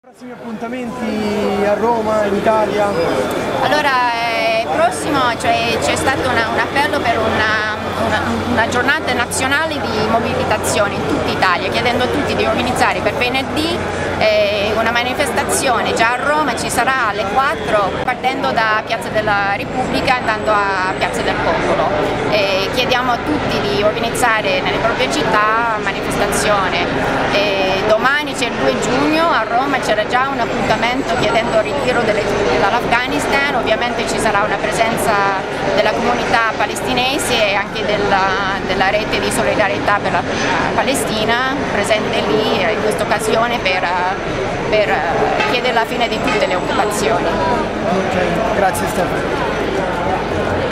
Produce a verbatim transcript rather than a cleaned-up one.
Prossimi appuntamenti a Roma, in Italia? Allora, eh, prossimo cioè, c'è stato una, un appello per una, una, una giornata nazionale di mobilitazione in tutta Italia, chiedendo a tutti di organizzare per venerdì eh, una manifestazione. Già a Roma ci sarà alle quattro, partendo da Piazza della Repubblica e andando a Piazza del Popolo. E chiediamo a tutti di organizzare nelle proprie città manifestazione. E domani c'è il due giugno, a Roma c'era già un appuntamento chiedendo il ritiro delle truppe dall'Afghanistan. Ovviamente ci sarà una presenza della comunità palestinese e anche della, della rete di solidarietà per la Palestina presente lì in questa occasione per, per chiedere la fine di tutte le occupazioni. Ok, grazie Stefano.